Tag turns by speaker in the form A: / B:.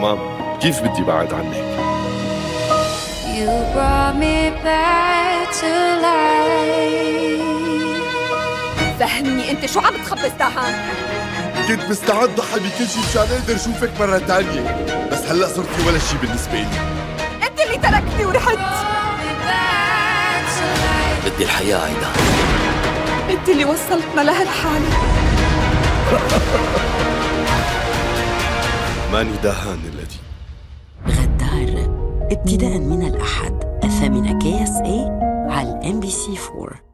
A: تمام، كيف بدي بعد عنك؟
B: You brought me back to life.
C: فهمني انت شو عم تخبص دهان؟
A: كنت مستعد ضحي بكل شيء مشان اقدر اشوفك مرة تانية، بس هلا صرتي ولا شيء بالنسبة لي.
C: انت اللي تركتني ورحت.
D: بدي الحياة عيدا.
C: انت اللي وصلتنا لهالحالة.
A: ماني دهان الذي
E: غدار ابتداء من الأحد 8 KSA على MBC4.